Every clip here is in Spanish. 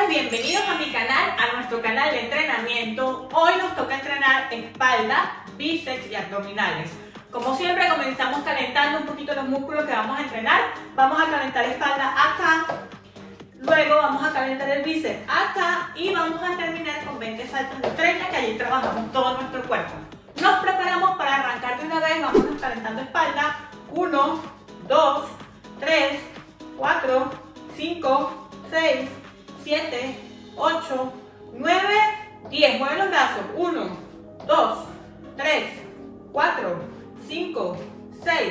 bienvenidos a mi canal, a nuestro canal de entrenamiento. Hoy nos toca entrenar espalda, bíceps y abdominales. Como siempre comenzamos calentando un poquito los músculos que vamos a entrenar. Vamos a calentar espalda acá, luego vamos a calentar el bíceps acá y vamos a terminar con 20 saltos de 30 que allí trabajamos todo nuestro cuerpo. Nos preparamos para arrancar de una vez, vamos calentando espalda. 1, 2, 3, 4, 5, 6, 7, 8, 9, 10. Mueven los brazos. 1, 2, 3, 4, 5, 6,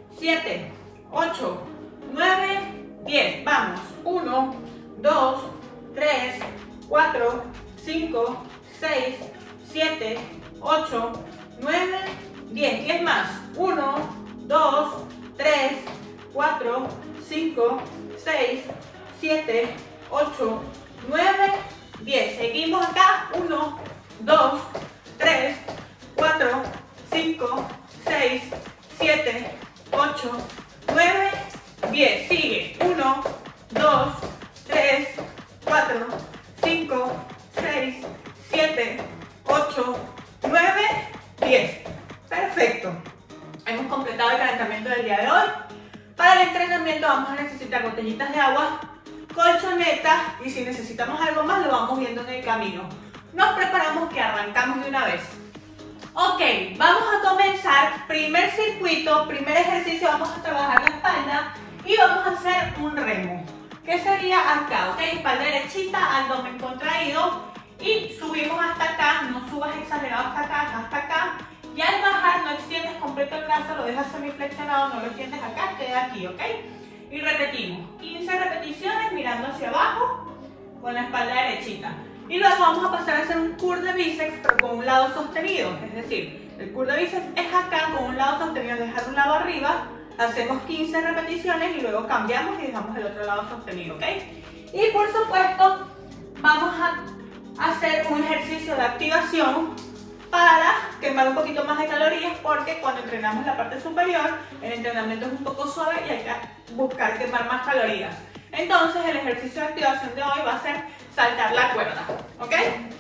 7, 8, 9, 10. Vamos. 1, 2, 3, 4, 5, 6, 7, 8, 9, 10. 10 más. 1, 2, 3, 4, 5, 6, 7, 8, 9, 10. Seguimos acá. 1, 2, 3, 4, 5, 6, 7, 8, 9, 10. Sigue. 1, 2, 3, 4, 5, 6, 7, 8, 9, 10. Perfecto. Hemos completado el calentamiento del día de hoy. Para el entrenamiento vamos a necesitar botellitas de agua, colchonetas y si necesitamos algo más lo vamos viendo en el camino. Nos preparamos que arrancamos de una vez. Ok, vamos a comenzar. Primer circuito, primer ejercicio, vamos a trabajar la espalda y vamos a hacer un remo. Que sería acá, ok, espalda derechita, abdomen contraído y subimos hasta acá, no subas exagerado hasta acá. Y al bajar no extiendes completo el brazo, lo dejas semiflexionado, no lo extiendes acá, queda aquí, ¿ok? Y repetimos, 15 repeticiones mirando hacia abajo con la espalda derechita. Y luego vamos a pasar a hacer un curl de bíceps, pero con un lado sostenido. Es decir, el curl de bíceps es acá con un lado sostenido, dejar un lado arriba, hacemos 15 repeticiones y luego cambiamos y dejamos el otro lado sostenido, ¿ok? Y por supuesto, vamos a hacer un ejercicio de activación para quemar un poquito más de calorías, porque cuando entrenamos la parte superior, el entrenamiento es un poco suave y hay que buscar quemar más calorías. Entonces el ejercicio de activación de hoy va a ser saltar la cuerda, ¿ok?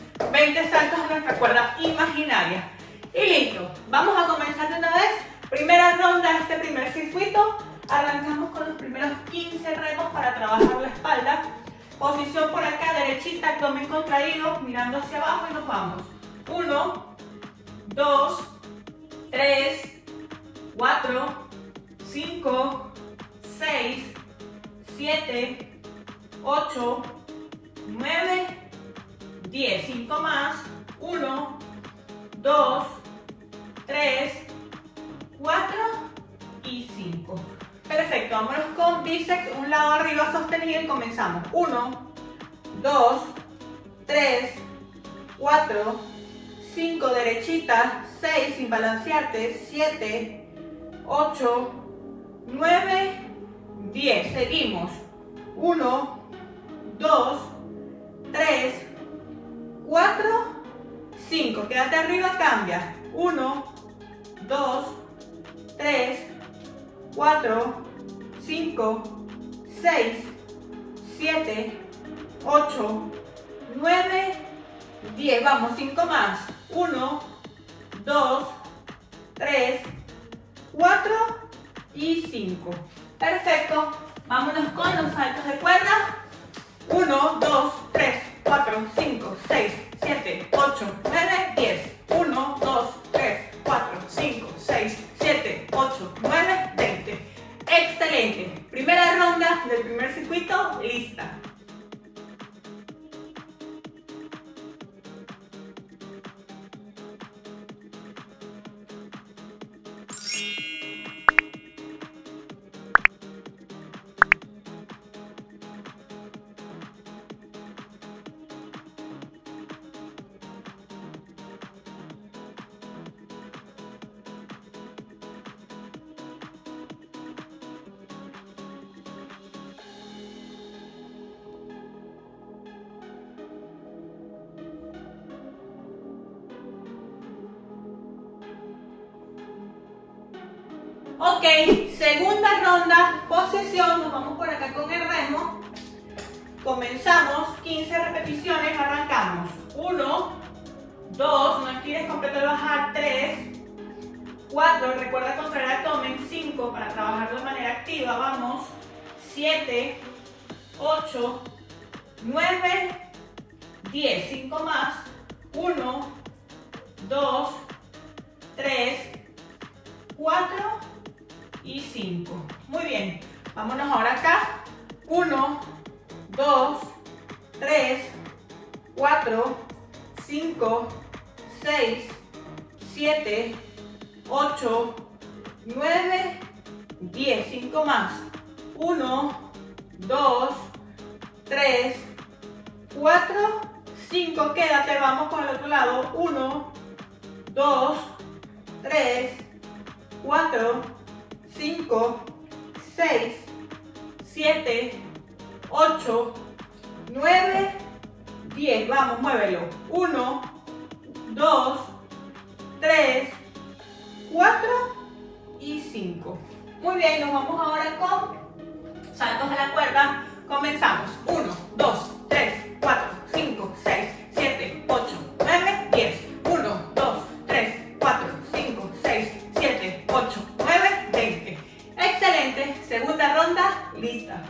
20 saltos a nuestra cuerda imaginaria. Y listo, vamos a comenzar de una vez. Primera ronda de este primer circuito. Arrancamos con los primeros 15 remos para trabajar la espalda. Posición por acá, derechita, abdomen contraído, mirando hacia abajo y nos vamos. 1, 2, 3, 4, 5, 6, 7, 8, 9, 10. 5 más. 1, 2, 3, 4 y 5. Perfecto, vámonos con bíceps, un lado arriba sostenido y comenzamos. 1, 2, 3, 4, 5 derechita, 6 sin balancearte, 7, 8, 9, 10. Seguimos. 1, 2, 3, 4, 5. Quédate arriba, cambia. 1, 2, 3, 4, 5, 6, 7, 8, 9, 10. Vamos, 5 más. 1, 2, 3, 4 y 5. Perfecto. Vámonos con los saltos de cuerda. 1, 2, 3, 4, 5, 6, 7, 8, 9, 10. 1, 2, 3, 4, 5, 6, 7, 8, 9, 20. Excelente. Primera ronda del primer circuito, lista. Ok, segunda ronda, posición, nos vamos por acá con el remo. Comenzamos, 15 repeticiones, arrancamos. 1, 2, no estires completo al bajar, 3, 4, recuerda contraer abdomen, 5 para trabajar de manera activa, vamos, 7, 8, 9, 10, 5 más, 1, 2, 3, 4 y 5. Muy bien, vámonos ahora acá. 1, 2, 3, 4, 5, 6, 7, 8, 9, 10. 5 más. 1, 2, 3, 4, 5. Quédate, vamos con el otro lado. 1, 2, 3, 4, 5, 6, 7, 8, 9, 10. Vamos, muévelo. 1, 2, 3, 4 y 5. Muy bien, nos vamos ahora con saltos a la cuerda. Comenzamos. 1, 2, 3, 4, 5, 6, 7, 8, 9, 10. 1, 2, 3, 4, 5, 6, 7, 8, 9, 20. Excelente. Segunda ronda, lista.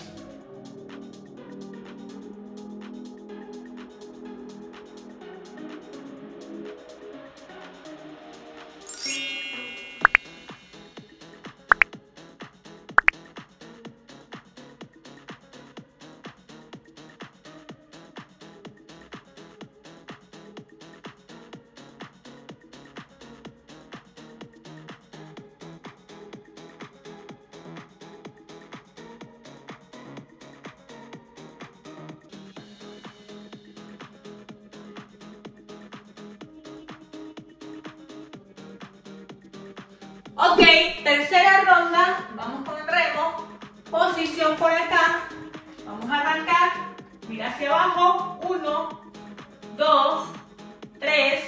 Ok, tercera ronda, vamos con el remo, posición por acá, vamos a arrancar, mira hacia abajo, 1, 2, 3,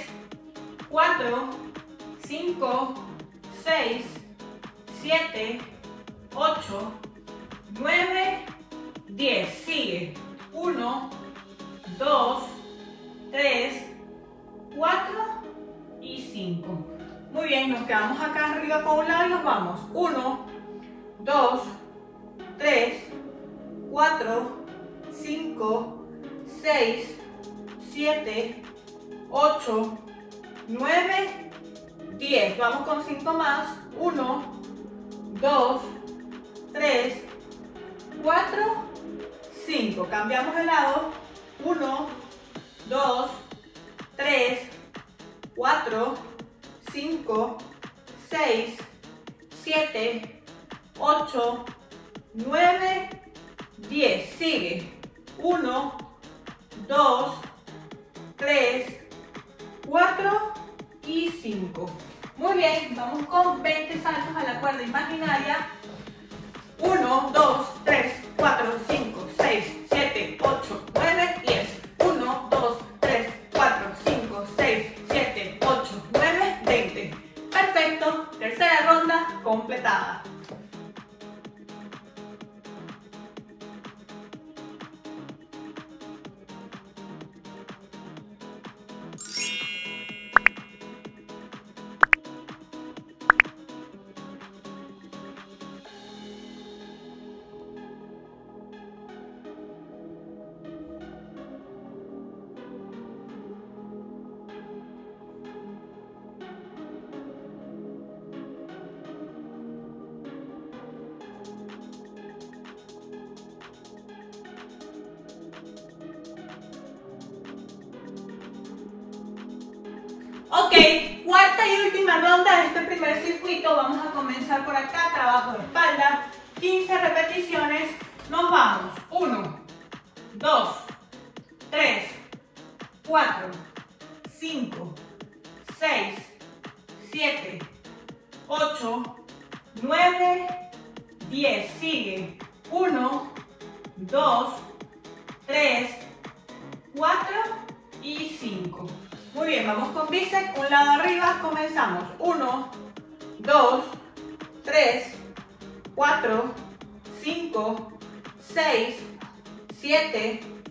4, 5, 6, 7, 8, 9, 10, sigue, 1, 2, 3, 4 y 5. Muy bien, nos quedamos acá arriba por un lado y nos vamos. 1, 2, 3, 4, 5, 6, 7, 8, 9, 10. Vamos con 5 más. 1, 2, 3, 4, 5. Cambiamos de lado. 1, 2, 3, 4, 5, 6, 7, 8, 9, 10. Sigue. 1, 2, 3, 4 y 5. Muy bien, vamos con 20 saltos a la cuerda imaginaria. 1, 2, 3, 4, 5, 6, 7, 8, 9, 10. 1, 2, 3, 4, 5, 6, 7, 8, 9, 20. Perfecto, tercera ronda completada. Ok, cuarta y última ronda de este primer circuito. Vamos a comenzar por acá, trabajo de espalda, 15 repeticiones. Nos vamos, 1, 2, 3, 4, 5, 6, 7, 8, 9, 10. Sigue, 1, 2, 3, 4 y 5. Muy bien, vamos con bíceps, un lado arriba, comenzamos. 1, 2, 3, 4, 5, 6, 7,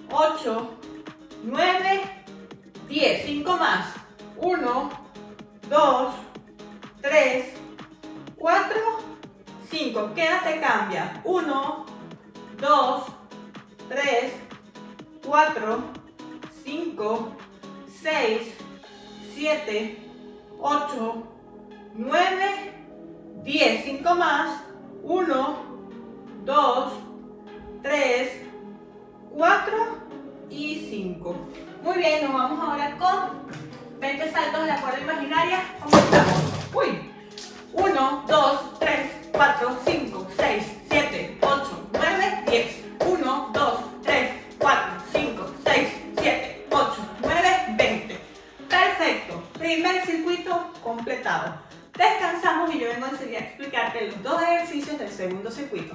8, 9, 10. 5 más. 1, 2, 3, 4, 5. Quédate, cambia. 1, 2, 3, 4, 5, 6, 7, 8, 9, 10. 5 más. 1, 2, 3, 4 y 5. Muy bien, nos vamos ahora con 20 saltos de la cuerda imaginaria. Comenzamos. 1, 2, 3, 4, 5, 6, 7, 8, 9, 10. 1, 2, 3, 4, 5, 6, 7, 8, 9, 20. Perfecto. Primer circuito completado. Descansamos y yo vengo enseguida a explicarte los dos ejercicios del segundo circuito.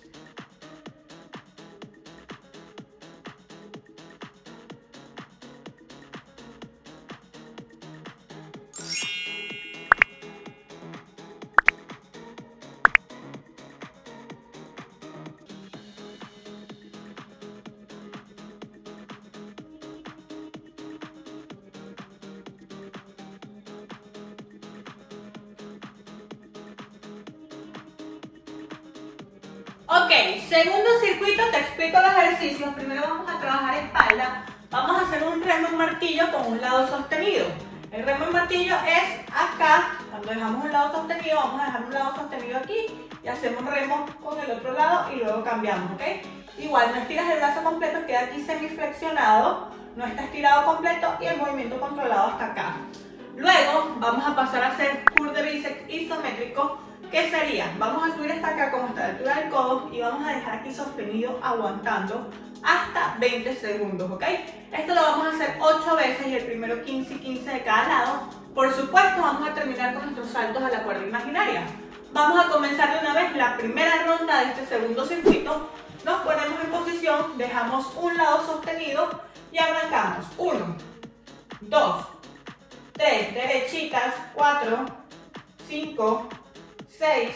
Ok, segundo circuito, te explico los ejercicios. Primero vamos a trabajar espalda. Vamos a hacer un remo en martillo con un lado sostenido. El remo en martillo es acá. Cuando dejamos un lado sostenido, vamos a dejar un lado sostenido aquí y hacemos remo con el otro lado y luego cambiamos, ¿ok? Igual, no estiras el brazo completo, queda aquí semiflexionado, no está estirado completo y el movimiento controlado hasta acá. Luego vamos a pasar a hacer curl de bíceps isométrico. ¿Qué sería? Vamos a subir hasta acá como hasta la altura del codo y vamos a dejar aquí sostenido aguantando hasta 20 segundos, ¿ok? Esto lo vamos a hacer 8 veces y el primero 15 y 15 de cada lado. Por supuesto, vamos a terminar con nuestros saltos a la cuerda imaginaria. Vamos a comenzar de una vez la primera ronda de este segundo circuito. Nos ponemos en posición, dejamos un lado sostenido y arrancamos. 1, 2, 3, derechitas, 4, 5, 6,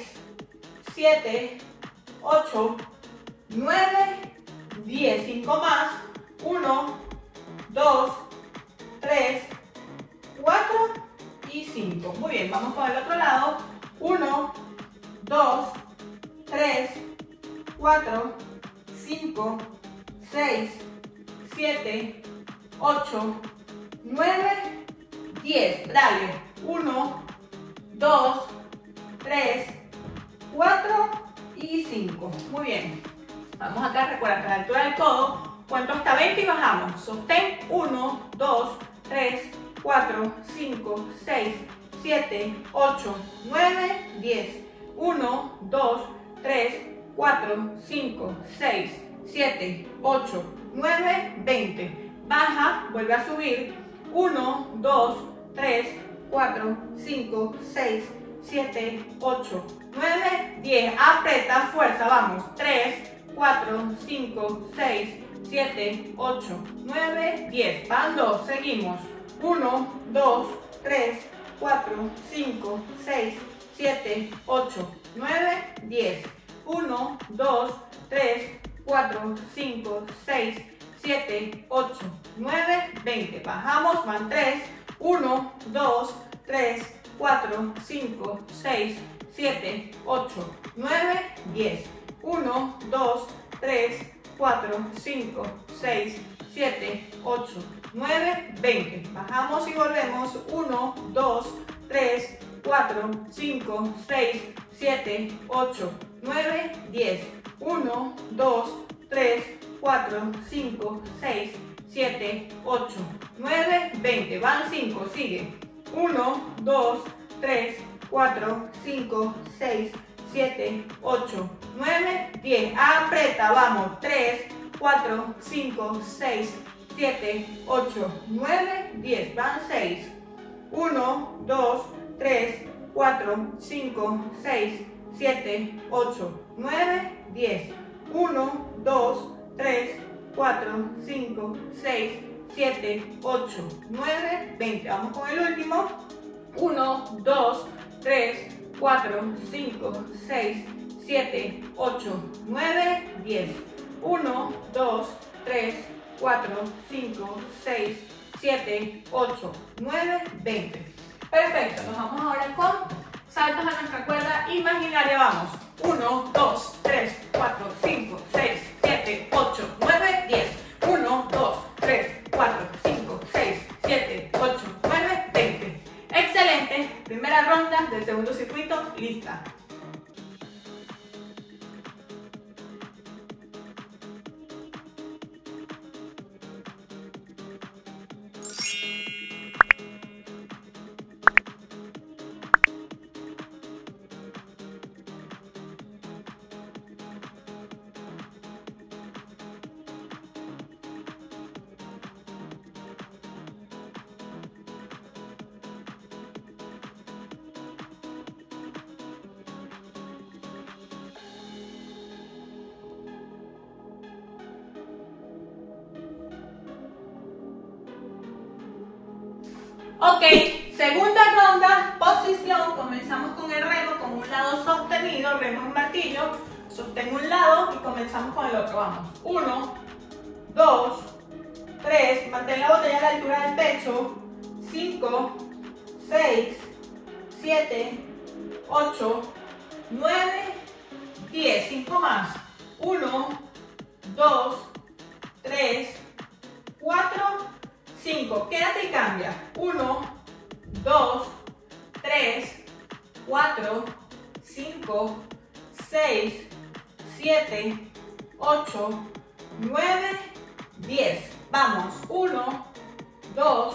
7, 8, 9, 10. 5 más. 1, 2, 3, 4 y 5. Muy bien, vamos con el otro lado. 1, 2, 3, 4, 5, 6, 7, 8, 9, 10. Dale. 1, 2, 3, 4 y 5. Muy bien. Vamos acá, recuerda que a la altura del codo, cuento hasta 20 y bajamos. Sostén. 1, 2, 3, 4, 5, 6, 7, 8, 9, 10. 1, 2, 3, 4, 5, 6, 7, 8, 9, 20. Baja, vuelve a subir. 1, 2, 3, 4, 5, 6, 7, 8, 9, 10. Aprieta, fuerza, vamos. 3, 4, 5, 6, 7, 8, 9, 10. Van 2, seguimos. 1, 2, 3, 4, 5, 6, 7, 8, 9, 10. 1, 2, 3, 4, 5, 6, 7, 8, 9, 20. Bajamos, van 3. 1, 2, 3, 4, 5, 6, 7, 8, 9, 10. 1, 2, 3, 4, 5, 6, 7, 8, 9, 20. Bajamos y volvemos. 1, 2, 3, 4, 5, 6, 7, 8, 9, 10. 1, 2, 3, 4, 5, 6, 7, 8, 9, 20. Van 5, sigue. 1, 2, 3, 4, 5, 6, 7, 8, 9, 10. Aprieta, vamos. 3, 4, 5, 6, 7, 8, 9, 10. Van 6. 1, 2, 3, 4, 5, 6, 7, 8, 9, 10. 1, 2, 3, 4, 5, 6, 7, 8, 9, 20. Vamos con el último. 1, 2, 3, 4, 5, 6, 7, 8, 9, 10. 1, 2, 3, 4, 5, 6, 7, 8, 9, 20. Perfecto, nos vamos ahora con saltos a nuestra cuerda imaginaria. Vamos. 1, 2, 3, 4, 5, 6, 7, 8, 9, 10. 1, 2, 3, 4, 5, 6, 7, 8, 9, 20. Excelente. Primera ronda del segundo circuito, lista. Ok, segunda ronda, posición. Comenzamos con el remo con un lado sostenido, remo en martillo. Sostengo un lado y comenzamos con el otro. Vamos. 1, 2, 3. Mantén la botella a la altura del pecho. 5, 6, 7, 8, 9, 10. 5 más. 1, 2, 3, 4, 5. Quédate y cambia. 1, 2, 3, 4, 5, 6, 7, 8, 9, 10. Vamos. 1, 2,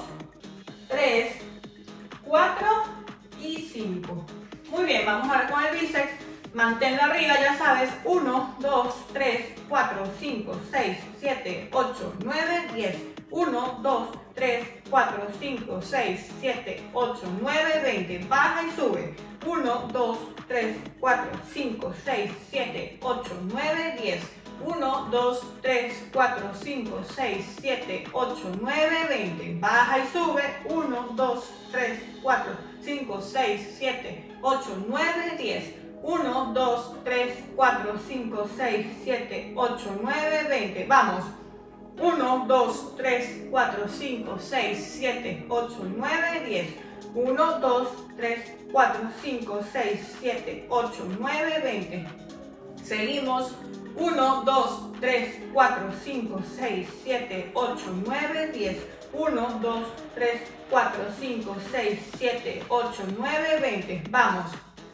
3, 4 y 5. Muy bien, vamos ahora con el bíceps. Manténlo arriba, ya sabes. 1, 2, 3, 4, 5, 6, 7, 8, 9, 10. 1, 2, 3, 4, 5, 6, 7, 8, 9, 20. Baja y sube. 1, 2, 3, 4, 5, 6, 7, 8, 9, 10. 1, 2, 3, 4, 5, 6, 7, 8, 9, 20. Baja y sube. 1, 2, 3, 4, 5, 6, 7, 8, 9, 10. 1, 2, 3, 4, 5, 6, 7, 8, 9, 20. Vamos. 1, 2, 3, 4, 5, 6, 7, 8, 9, 10. 1, 2, 3, 4, 5, 6, 7, 8, 9, 20. Seguimos. 1, 2, 3, 4, 5, 6, 7, 8, 9, 10. 1, 2, 3, 4, 5, 6, 7, 8, 9, 20. Vamos.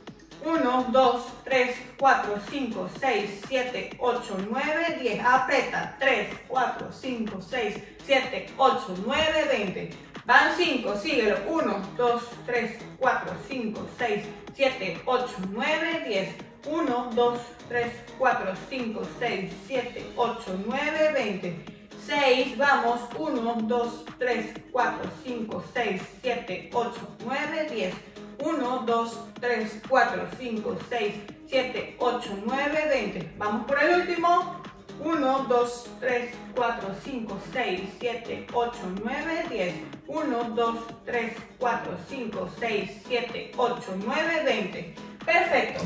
1, 2, 3, 4, 5, 6, 7, 8, 9, 10. Aprieta. 3, 4, 5, 6, 7, 8, 9, 20. Van 5, síguelo. 1, 2, 3, 4, 5, 6, 7, 8, 9, 10. 1, 2, 3, 4, 5, 6, 7, 8, 9, 20. 6, vamos. 1, 2, 3, 4, 5, 6, 7, 8, 9, 10. 1, 2, 3, 4, 5, 6, 7, 8, 9, 20. Vamos por el último. 1, 2, 3, 4, 5, 6, 7, 8, 9, 10. 1, 2, 3, 4, 5, 6, 7, 8, 9, 20. Perfecto.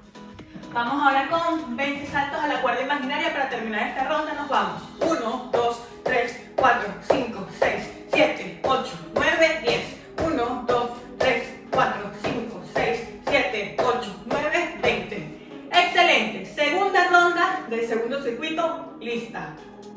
Vamos ahora con 20 saltos a la cuerda imaginaria para terminar esta ronda. Nos vamos. 1, 2, 3, 4, 5, 6, 7, 8, 9, 10. 1, 2, 3, 4, 5, 6, 7, 8, 9, 20. Excelente. Segunda ronda del segundo circuito. Lista.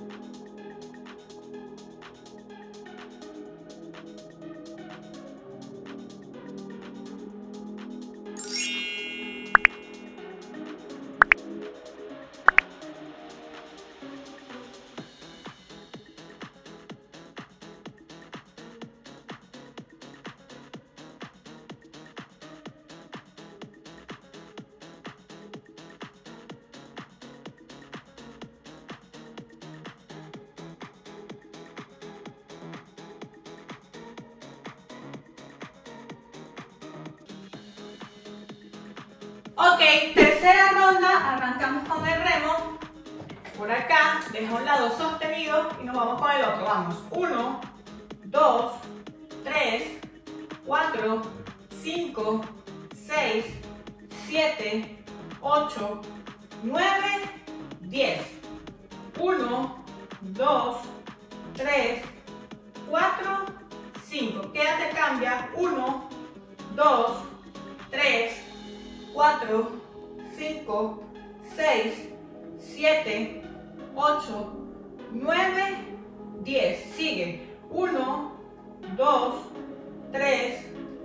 Ok, tercera ronda, arrancamos con el remo. Por acá, deja un lado sostenido y nos vamos con el otro. Vamos. 1, 2, 3, 4, 5, 6, 7, 8, 9, 10. 1, 2, 3, 4, 5. Quédate, cambia. 1, 2, 3, 4, 5, 6, 7, 8, 9, 10. Sigue. 1, 2, 3,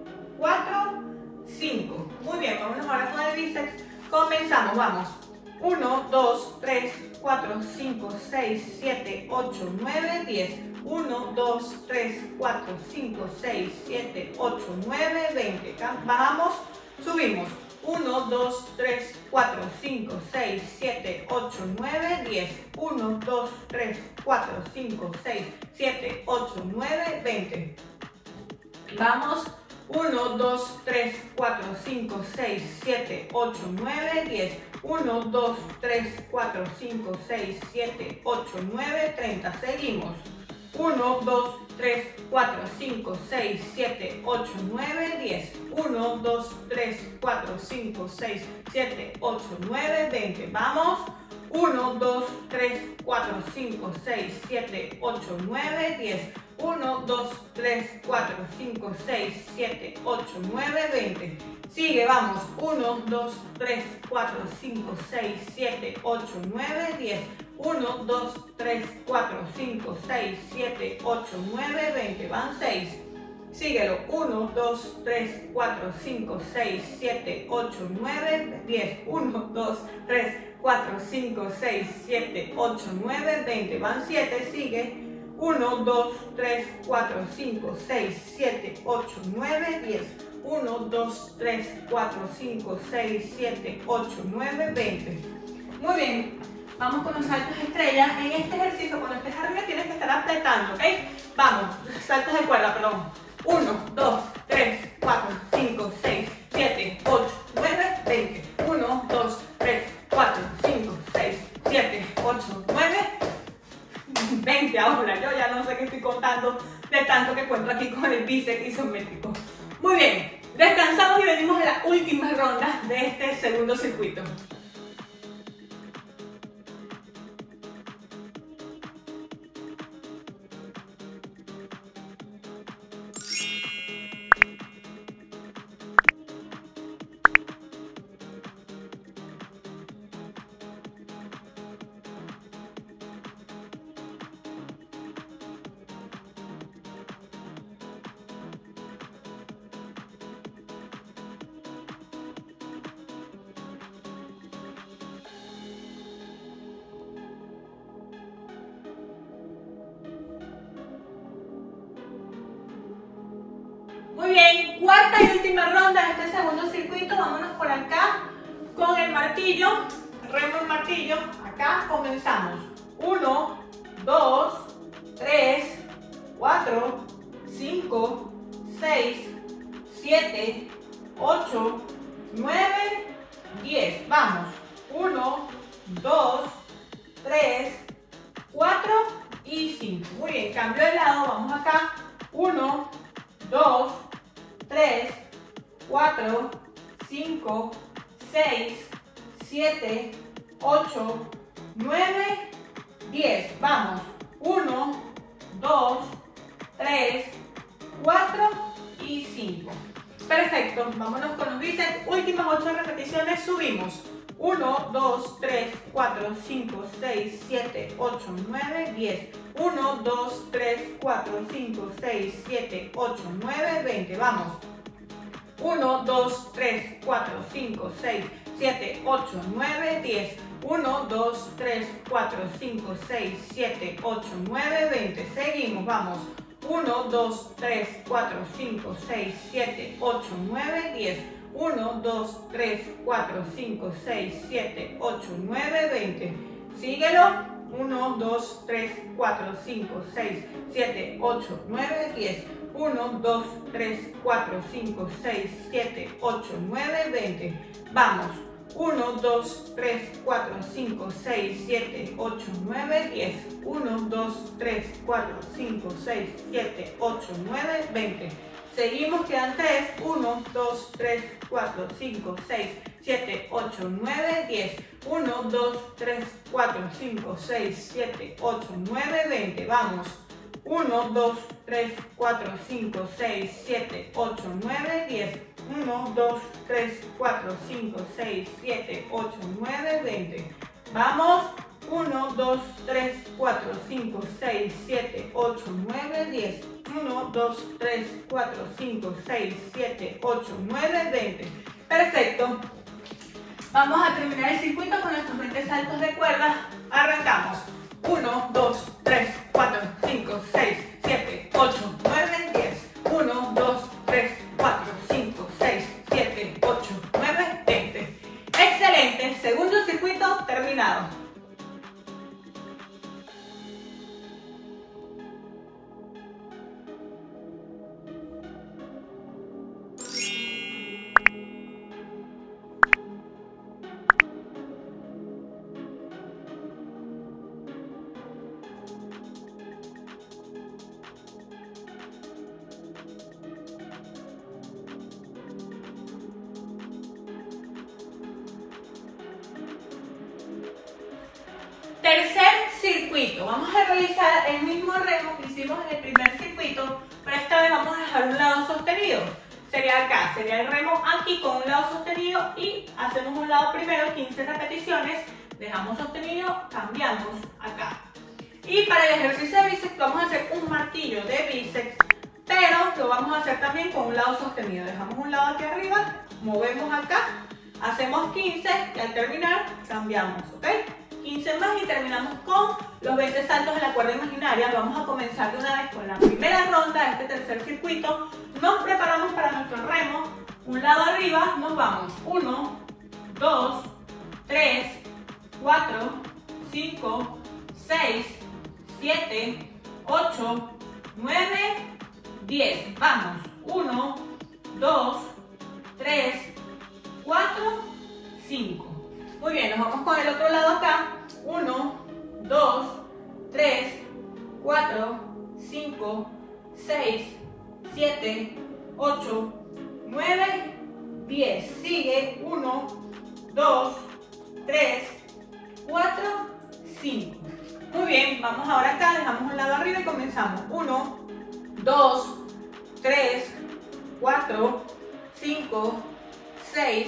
4, 5. Muy bien, vámonos ahora con el bíceps. Comenzamos, vamos. 1, 2, 3, 4, 5, 6, 7, 8, 9, 10. 1, 2, 3, 4, 5, 6, 7, 8, 9, 20. Bajamos, subimos. 1, 2, 3, 4, 5, 6, 7, 8, 9, 10. 1, 2, 3, 4, 5, 6, 7, 8, 9, 20. Vamos. 1, 2, 3, 4, 5, 6, 7, 8, 9, 10. 1, 2, 3, 4, 5, 6, 7, 8, 9, 30. Seguimos. 1, 2, 3, 4, 5, 6, 7, 8, 9, 10. 1, 2, 3, 4, 5, 6, 7, 8, 9, 20. Vamos. 1, 2, 3, 4, 5, 6, 7, 8, 9, 10. 1, 2, 3, 4, 5, 6, 7, 8, 9, 20. Sigue, vamos. 1, 2, 3, 4, 5, 6, 7, 8, 9, 10. 1, 2, 3, 4, 5, 6, 7, 8, 9, 20. Van 6. Síguelo. 1, 2, 3, 4, 5, 6, 7, 8, 9, 10. 1, 2, 3, 4, 5, 6, 7, 8, 9, 20. Van 7. Sigue. 1, 2, 3, 4, 5, 6, 7, 8, 9, 10. 1, 2, 3, 4, 5, 6, 7, 8, 9, 20. Muy bien. Vamos con los saltos estrellas. En este ejercicio, cuando estés arriba, tienes que estar apretando, ¿ok? Vamos. Saltos de cuerda, perdón. 1, 2, 3, 4, 5, 6, 7, 8, 9, 20. 1, 2, 3, 4, 5, 6, 7, 8, 9, 20. Ahora yo ya no sé qué estoy contando de tanto que cuento aquí con el bíceps isométrico. Muy bien, descansamos y venimos a la última ronda de este segundo circuito. Muy bien, cuarta y última ronda de este segundo circuito. Vámonos por acá con el martillo, remo el martillo. Acá comenzamos. 1, 2, 3, 4, 5, 6, 7, 8, 9, 10. Vamos. 1, 2, 3, 4 y 5. Muy bien, cambio de lado. Vamos acá. 1, 2, 3, 4, 5, 6, 7, 8, 9, 10. Vamos. 1, 2, 3, 4 y 5. Perfecto. Vámonos con los bíceps. Últimas 8 repeticiones. Subimos. 1, 2, 3, 4, 5, 6, 7, 8, 9, 10. 1, 2, 3, 4, 5, 6, 7, 8, 9, 20. Vamos. 1, 2, 3, 4, 5, 6, 7, 8, 9, 10. 1, 2, 3, 4, 5, 6, 7, 8, 9, 20. Seguimos, vamos. 1, 2, 3, 4, 5, 6, 7, 8, 9, 10. 1, 2, 3, 4, 5, 6, 7, 8, 9, 20. Síguelo. 1, 2, 3, 4, 5, 6, 7, 8, 9, 10. 1, 2, 3, 4, 5, 6, 7, 8, 9, 20. Vamos. 1, 2, 3, 4, 5, 6, 7, 8, 9, 10. 1, 2, 3, 4, 5, 6, 7, 8, 9, 20. Seguimos, quedan 3. 1, 2, 3, 4, 5, 6, 7, 8, 9, 10. 1, 2, 3, 4, 5, 6, 7, 8, 9, 20. Vamos. 1, 2, 3, 4, 5, 6, 7, 8, 9, 10. 1, 2, 3, 4, 5, 6, 7, 8, 9, 20. Vamos. 1, 2, 3, 4, 5, 6, 7, 8, 9, 10. 1, 2, 3, 4, 5, 6, 7, 8, 9, 20. Perfecto. Vamos a terminar el circuito con nuestros 20 saltos de cuerda. Arrancamos. 1, 2, 3, 4, 5, 6, 7, 8, 9, 10. 1, 2, 3, 4, 5, 6, 7, 8, 9, 20. Excelente. Segundo circuito terminado. Tercer circuito, vamos a realizar el mismo remo que hicimos en el primer circuito, pero esta vez vamos a dejar un lado sostenido. Sería acá, sería el remo aquí con un lado sostenido y hacemos un lado primero, 15 repeticiones, dejamos sostenido, cambiamos acá. Y para el ejercicio de bíceps vamos a hacer un martillo de bíceps, pero lo vamos a hacer también con un lado sostenido. Dejamos un lado aquí arriba, movemos acá, hacemos 15 y al terminar cambiamos, ¿ok? 15 más y terminamos con los 20 saltos de la cuerda imaginaria. Vamos a comenzar de una vez con la primera ronda de este tercer circuito. Nos preparamos para nuestro remo. Un lado arriba, nos vamos. 1, 2, 3, 4, 5, 6, 7, 8, 9, 10. Vamos. 1, 2, 3, 4, 5. Muy bien, nos vamos con el otro lado acá. 1, 2, 3, 4, 5, 6, 7, 8, 9, 10. Sigue 1, 2, 3, 4, 5. Muy bien, vamos ahora acá, dejamos un lado arriba y comenzamos. 1, 2, 3, 4, 5, 6,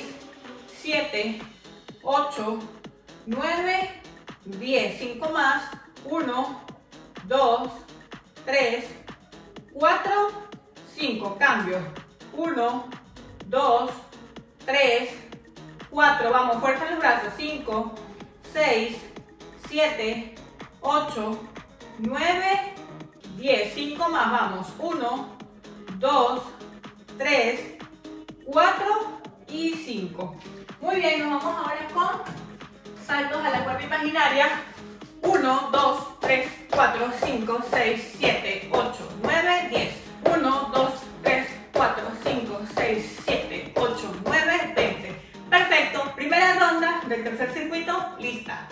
7, 8, 9, 10. 5 más. 1, 2, 3, 4, 5. Cambio. 1, 2, 3, 4. Vamos, fuerza en los brazos. 5, 6, 7, 8, 9, 10. 5 más. Vamos. 1, 2, 3, 4 y 5. Muy bien, nos vamos ahora con saltos a la cuerda imaginaria. 1, 2, 3, 4, 5, 6, 7, 8, 9, 10. 1, 2, 3, 4, 5, 6, 7, 8, 9, 20. Perfecto, primera ronda del tercer circuito, lista.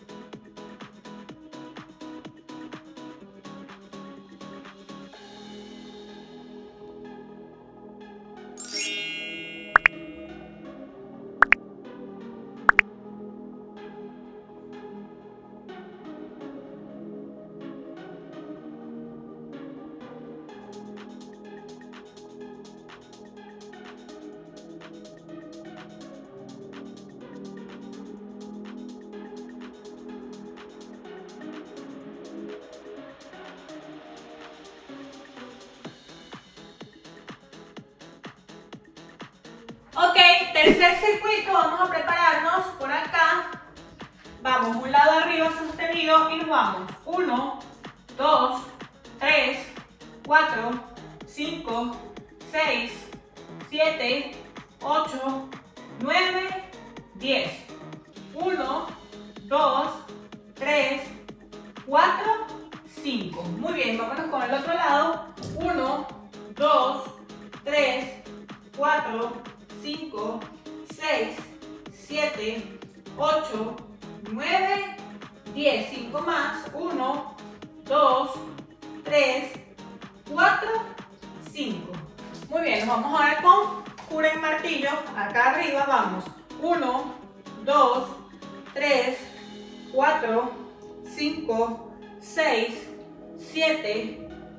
Ok, tercer circuito, vamos a prepararnos por acá. Vamos, un lado arriba sostenido y nos vamos. 1, 2, 3, 4, 5, 6, 7, 8, 9, 10. 1, 2, 3, 4, 5. Muy bien, vámonos con el otro lado. 1, 2, 3, 4, 5, 6, 7, 8, 9, 10. 5 más. 1, 2, 3, 4, 5. Muy bien, nos vamos ahora con cura en martillo. Acá arriba vamos. 1, 2, 3, 4, 5, 6, 7,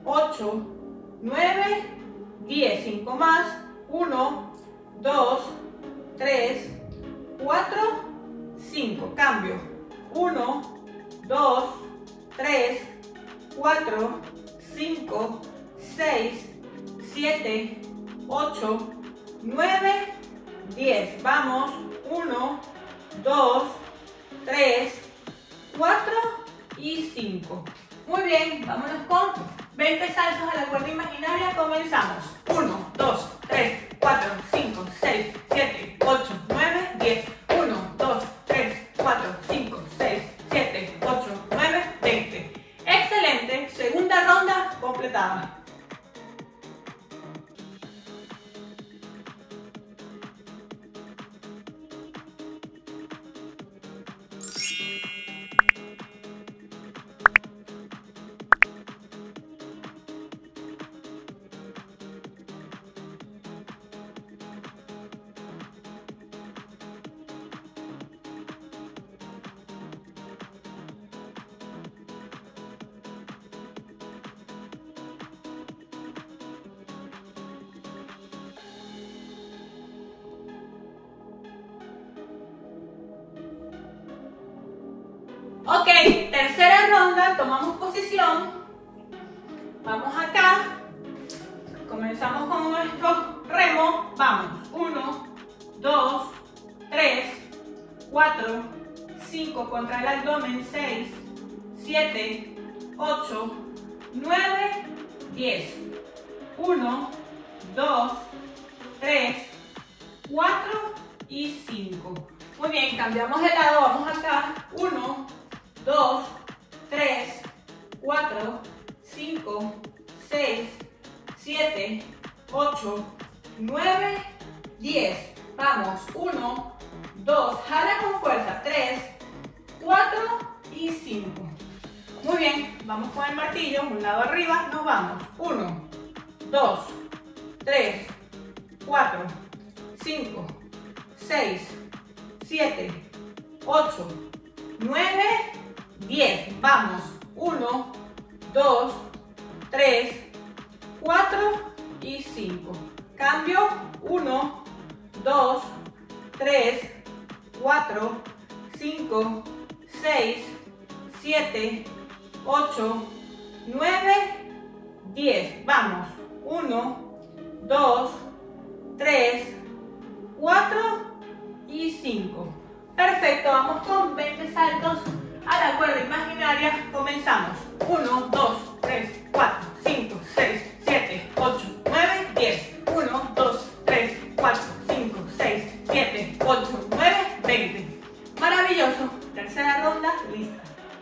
8, 9, 10. 5 más. 1, 2, 3, 4, 5. Cambio. 1, 2, 3, 4, 5, 6, 7, 8, 9, 10. Vamos. 1, 2, 3, 4 y 5. Muy bien, vámonos con 20 saltos a la cuerda imaginaria. Comenzamos. 1, 2, 3, 4, 5, 6, 7, 8, 9, 10. 1, 2, 3, 4, 5, 6, 7, 8, 9, 20. Excelente. Segunda ronda completada. Ok, tercera ronda, tomamos posición, vamos acá, comenzamos con nuestro remo, vamos, 1, 2, 3, 4, 5, contra el abdomen, 6, 7, 8, 9, 10, 1, 2, 3, 4 y 5. Muy bien, cambiamos de lado, vamos acá, 1, 2, 3, 4, 5, 6, 7, 8, 9, 10. Vamos, 1, 2, jala con fuerza, 3, 4 y 5. Muy bien, vamos con el martillo, un lado arriba, nos vamos. 1, 2, 3, 4, 5, 6, 7, 8, 9, 10. Vamos. 1, 2, 3, 4 y 5. Cambio. 1, 2, 3, 4, 5, 6, 7, 8, 9, 10. Vamos. 1, 2, 3, 4 y 5. Perfecto, vamos con 20 saltos a la cuerda imaginaria. Comenzamos. 1, 2, 3, 4, 5, 6, 7, 8, 9, 10. 1, 2, 3, 4, 5, 6, 7, 8, 9, 20. Maravilloso. Tercera ronda, lista.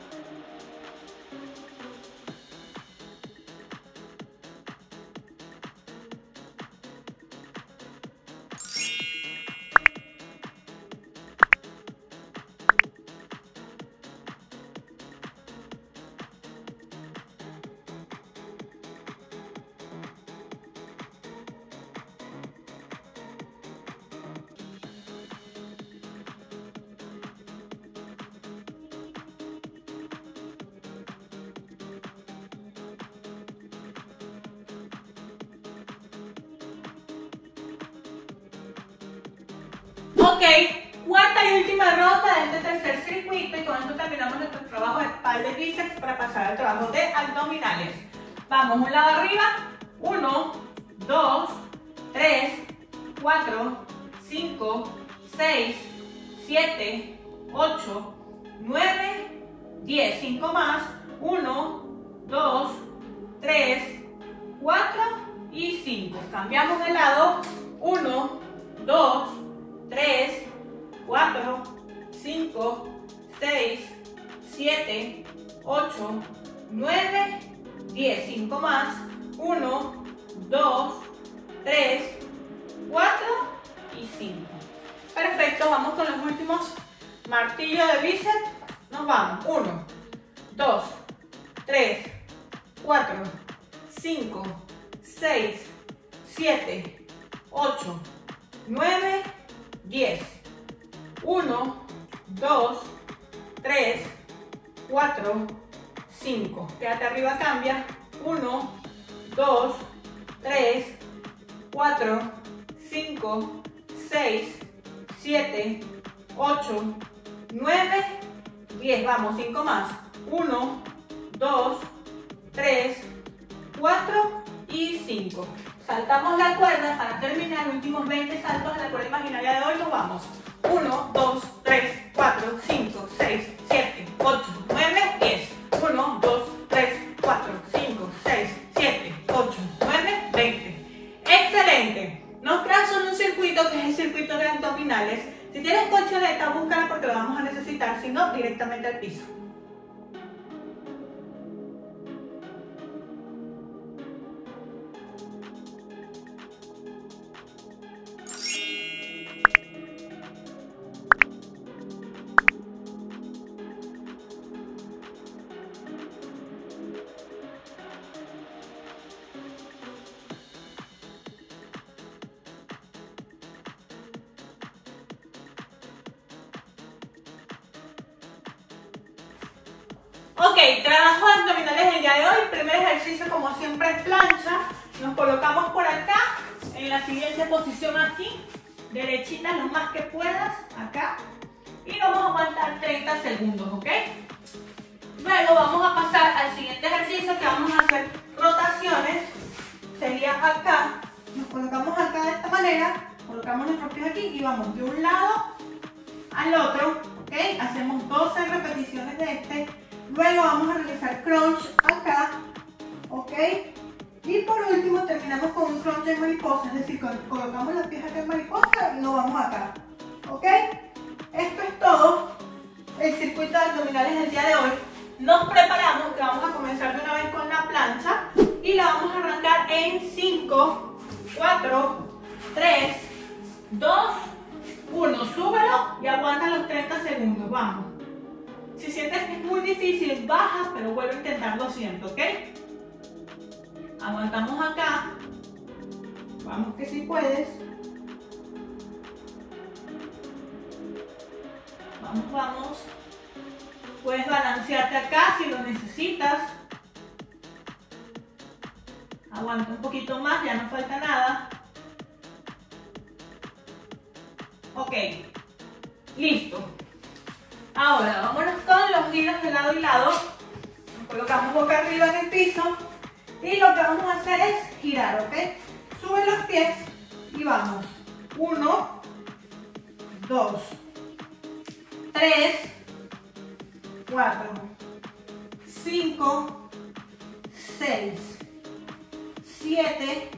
Ok, cuarta y última ronda de este tercer circuito y con esto terminamos nuestro trabajo de espalda y bíceps para pasar al trabajo de abdominales. Vamos, un lado arriba, 1, 2, 3, 4, 5, 6, 7, 8, 9, 10. 5 más, 1, 2, 3, 4 y 5. Cambiamos de lado, 1, 2, 3, 4, 5, 6, 7, 8, 9, 10. 5 más. 1, 2, 3, 4 y 5. Perfecto, vamos con los últimos martillos de bíceps. Nos vamos. 1, 2, 3, 4, 5, 6, 7, 8, 9, 10. 1, 2, 3, 4, 5. Quédate arriba, cambia. 1, 2, 3, 4, 5, 6, 7, 8, 9, 10. Vamos, 5 más. 1, 2, 3, 4 y 5. Saltamos la cuerda para terminar los últimos 20 saltos de la cuerda imaginaria de hoy. Nos vamos. 1, 2, 3, 4, 5, 6, 7, 8, 9, 10. 1, 2, 3, 4, 5, 6, 7, 8, 9, 20. ¡Excelente! Nos queda solo un circuito que es el circuito de abdominales. Si tienes colchoneta, búscala porque lo vamos a necesitar, si no, directamente al piso. Ok, trabajo de abdominales el día de hoy. Primer ejercicio, como siempre, es plancha. Nos colocamos por acá, en la siguiente posición aquí. Derechita lo más que puedas, acá. Y vamos a aguantar 30 segundos, ¿ok? Luego vamos a pasar al siguiente ejercicio, que vamos a hacer rotaciones. Sería acá. Nos colocamos acá de esta manera. Colocamos nuestros pies aquí y vamos de un lado al otro, ¿ok? Hacemos 12 repeticiones de este. Luego vamos a realizar crunch acá, ¿ok? Y por último terminamos con un crunch en mariposa, es decir, colocamos los pies acá en mariposa y nos vamos acá, ¿ok? Esto es todo el circuito de abdominales del día de hoy. Nos preparamos, que vamos a comenzar de una vez con la plancha y la vamos a arrancar en 5, 4, 3, 2, 1. Súbelo y aguanta los 30 segundos, vamos. Si sientes que es muy difícil, baja, pero vuelve a intentarlo siempre, ¿ok? Aguantamos acá. Vamos que si puedes. Vamos, vamos. Puedes balancearte acá si lo necesitas. Aguanta un poquito más, ya no falta nada. Ok, listo. Ahora, vámonos con los giros de lado y lado. Nos colocamos boca arriba en el piso. Y lo que vamos a hacer es girar, ¿ok? Sube los pies y vamos. 1, 2, 3, 4, 5, 6, 7,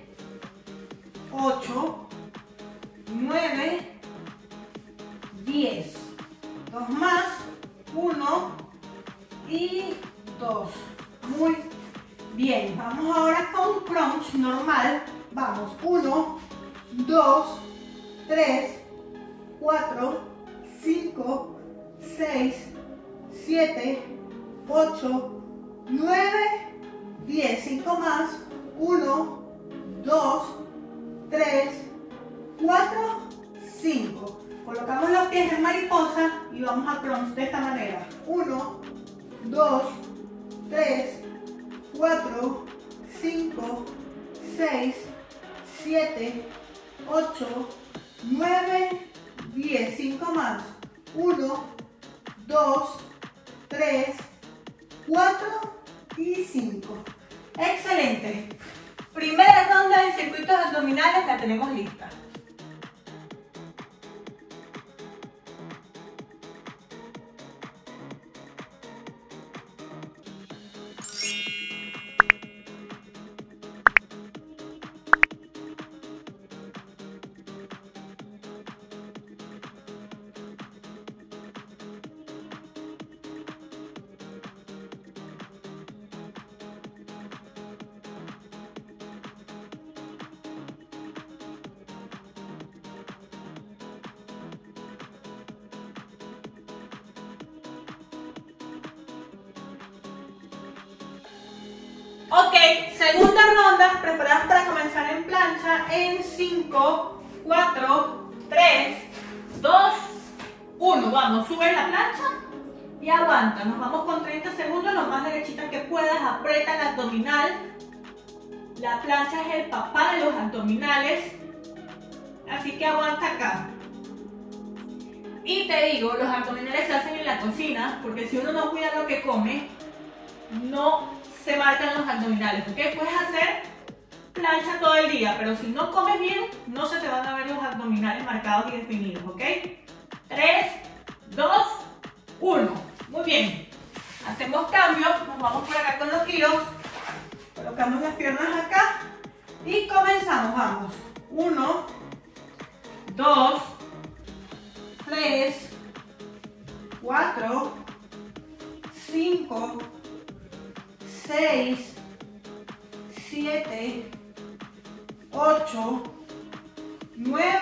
8, 9, 10. 2 más, 1 y 2. Muy bien. Vamos ahora con crunch normal. Vamos. 1, 2, 3, 4, 5, 6, 7, 8, 9, 10. 5 más. 1, 2, 3, 4, 5. Colocamos los pies en mariposa y vamos a crunch de esta manera. 1, 2, 3, 4, 5, 6, 7, 8, 9, 10. 5 más. 1, 2, 3, 4 y 5. Excelente. Primera ronda de circuitos abdominales la tenemos lista. Ok, segunda ronda, preparados para comenzar en plancha en 5, 4, 3, 2, 1. Vamos, sube la plancha y aguanta. Nos vamos con 30 segundos, lo más derechita que puedas. Aprieta el abdominal, La plancha es el papá de los abdominales, así que aguanta acá. Y te digo, los abdominales se hacen en la cocina, porque si uno no cuida lo que come, no se marcan los abdominales, ¿ok? Puedes hacer plancha todo el día, pero si no comes bien, no se te van a ver los abdominales marcados y definidos, ¿ok? 3, 2, 1. Muy bien. Hacemos cambio, nos vamos por acá con los giros. Colocamos las piernas acá y comenzamos. Vamos. 1, 2, 3, 4, 5, 6, 7, 8, 9,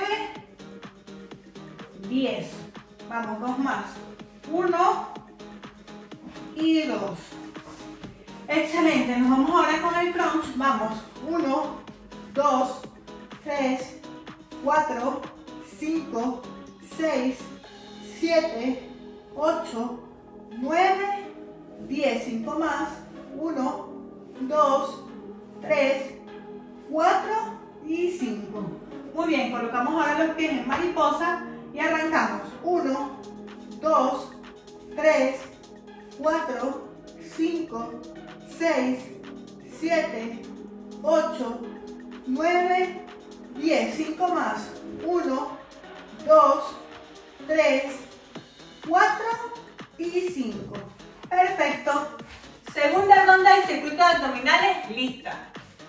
10. Vamos, dos más. 1 y 2. Excelente. Nos vamos ahora con el crunch. Vamos. 1, 2, 3, 4, 5, 6, 7, 8, 9, 10. 5 más. 1, 2, 3, 4 y 5. Muy bien, colocamos ahora los pies en mariposa y arrancamos. 1, 2, 3, 4, 5, 6, 7, 8, 9, 10. 5 más. 1, 2, 3, 4 y 5. Perfecto. Segunda ronda del circuito de abdominales, lista.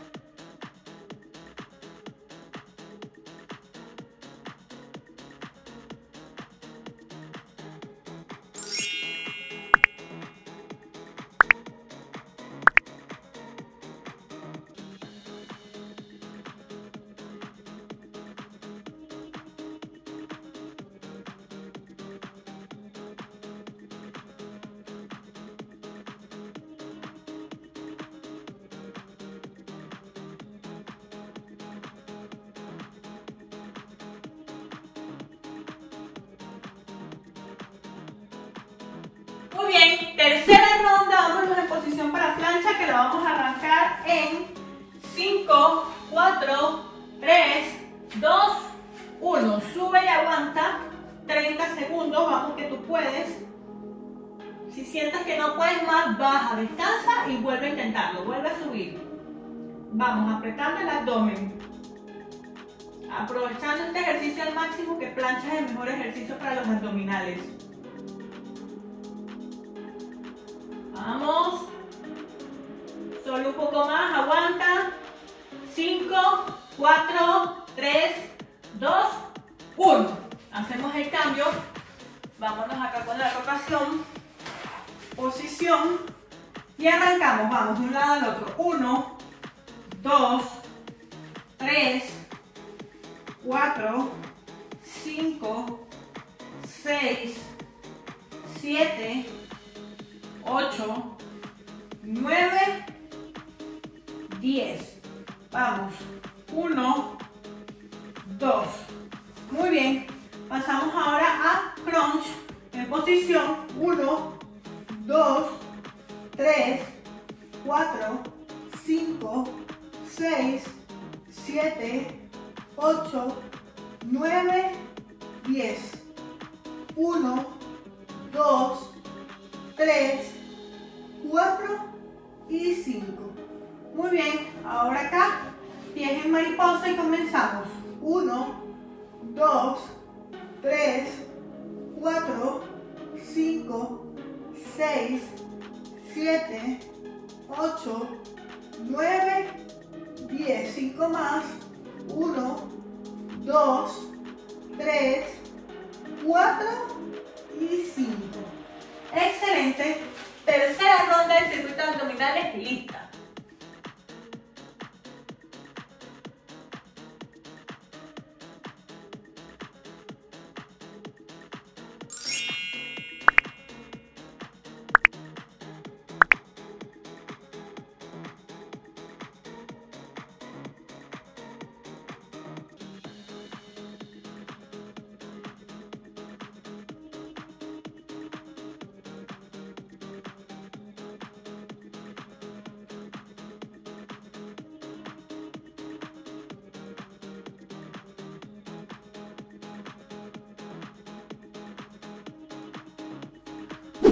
Muy bien, tercera ronda, vámonos en posición para plancha que lo vamos a arrancar en 5, 4, 3, 2, 1. Sube y aguanta 30 segundos, vamos que tú puedes. Si sientes que no puedes más, baja, descansa y vuelve a intentarlo, vuelve a subir. Vamos, apretando el abdomen. Aprovechando este ejercicio al máximo, que plancha es el mejor ejercicio para los abdominales. Vamos. Solo un poco más, aguanta. 5, 4, 3, 2, 1. Hacemos el cambio. Vámonos acá con la rotación. Posición. Y arrancamos. Vamos de un lado al otro. 1, 2, 3, 4, 5, 6, 7, 8, 9, 10. Vamos. 1, 2. Muy bien. Pasamos ahora a crunch en posición. 1, 2, 3, 4, 5, 6, 7, 8, 9, 10. 1, 2, 3, 4 y 5. Muy bien, ahora acá, pies en mariposa y comenzamos. 1, 2, 3, 4, 5, 6, 7, 8, 9, 10. 5 más. 1, 2, 3, 4 y 5. Excelente. Tercera ronda del circuito de abdominales, lista.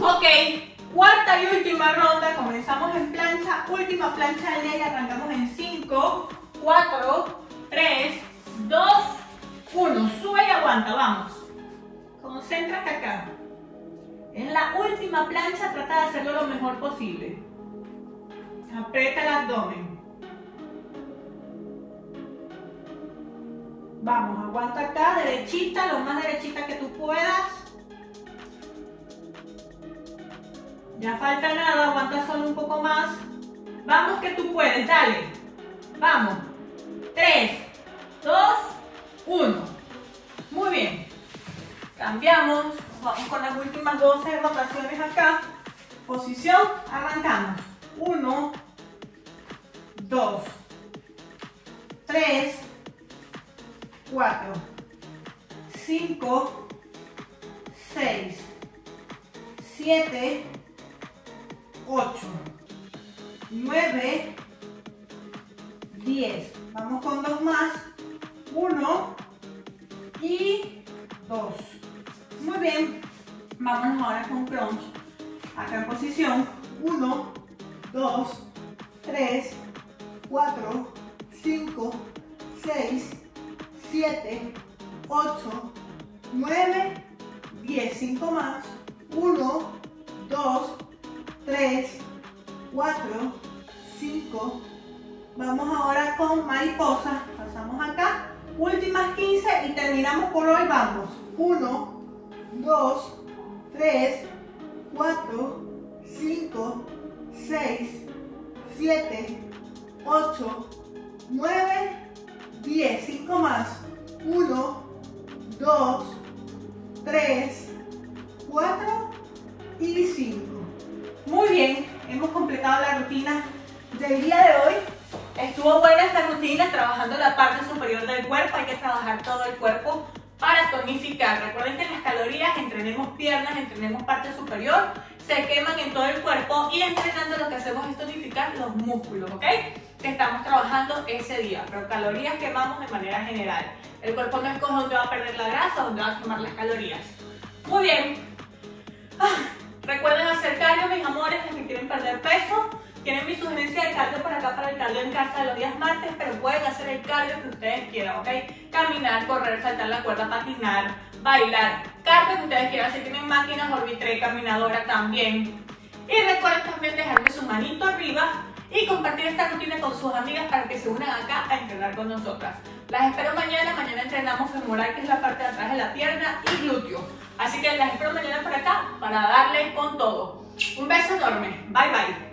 Ok, cuarta y última ronda. Comenzamos en plancha, última plancha del día y arrancamos en 5, 4, 3, 2, 1. Sube y aguanta, vamos. Concéntrate acá. En la última plancha trata de hacerlo lo mejor posible. Aprieta el abdomen. Vamos, aguanta acá, derechita, lo más derechita que tú puedas. Ya falta nada, aguanta solo un poco más. Vamos que tú puedes, dale. Vamos. 3, 2, 1. Muy bien. Cambiamos. Vamos con las últimas 12 rotaciones acá. Posición, arrancamos. 1, 2, 3, 4, 5, 6, 7, 8, 9, 10. Vamos con dos más. 1 y 2. Muy bien. Vámonos ahora con crunch. Acá en posición. 1, 2, 3, 4, 5, 6, 7, 8, 9, 10. 5 más. 1, 2, 3, 4, 5. Vamos ahora con mariposa. Pasamos acá. Últimas 15 y terminamos por hoy. Vamos. 1, 2, 3, 4, 5, 6, 7, 8, 9, 10. 5 más. 1, 2, 3, 4 y 5. Muy bien, hemos completado la rutina del día de hoy. Estuvo buena esta rutina, trabajando la parte superior del cuerpo. Hay que trabajar todo el cuerpo para tonificar. Recuerden que las calorías, entrenemos piernas, entrenemos parte superior, se queman en todo el cuerpo, y entrenando lo que hacemos es tonificar los músculos, ¿ok? Que estamos trabajando ese día, pero calorías quemamos de manera general. El cuerpo no escoge dónde va a perder la grasa, dónde va a quemar las calorías. Muy bien. Recuerden hacer cardio, mis amores, los que quieren perder peso. Tienen mi sugerencia de cardio por acá para el cardio en casa de los días martes, pero pueden hacer el cardio que ustedes quieran, ¿ok? Caminar, correr, saltar la cuerda, patinar, bailar, cardio que ustedes quieran. Si tienen máquinas, Orbitrek, caminadora también. Y recuerden también dejarme su manito arriba y compartir esta rutina con sus amigas para que se unan acá a entrenar con nosotras. Las espero mañana. Mañana entrenamos femoral, que es la parte de atrás de la pierna, y glúteo. Así que las espero mañana por acá para darle con todo. Un beso enorme. Bye, bye.